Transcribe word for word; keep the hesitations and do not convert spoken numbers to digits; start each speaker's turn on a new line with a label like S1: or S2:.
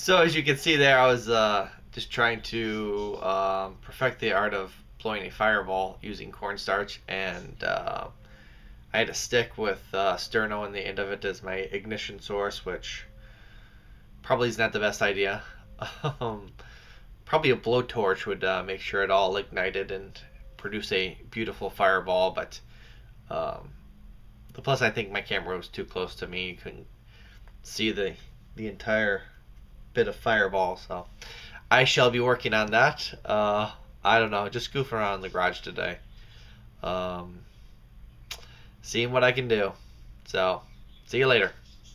S1: So as you can see there, I was uh, just trying to um, perfect the art of blowing a fireball using cornstarch, and uh, I had a stick with uh, sterno in the end of it as my ignition source, which probably is not the best idea. um, Probably a blowtorch would uh, make sure it all ignited and produce a beautiful fireball, but um, the plus I think my camera was too close to me. You couldn't see the the entire bit of fireball, so I shall be working on that. Uh, I don't know, just goofing around in the garage today, um, seeing what I can do. So, see you later.